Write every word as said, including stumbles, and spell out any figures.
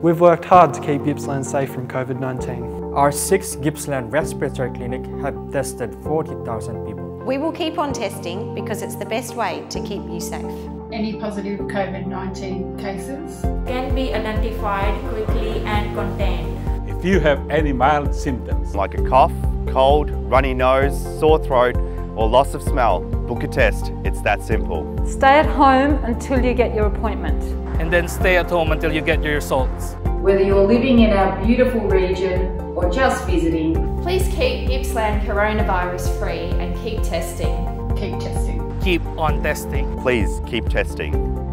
We've worked hard to keep Gippsland safe from COVID nineteen. Our six Gippsland Respiratory clinic have tested forty thousand people. We will keep on testing because it's the best way to keep you safe. Any positive COVID nineteen cases can be identified quickly and contained. If you have any mild symptoms like a cough, cold, runny nose, sore throat or loss of smell, book a test. It's that simple. Stay at home until you get your appointment. And then stay at home until you get your results. Whether you're living in our beautiful region or just visiting, please keep Gippsland coronavirus free and keep testing. Keep testing. Keep on testing. Please keep testing.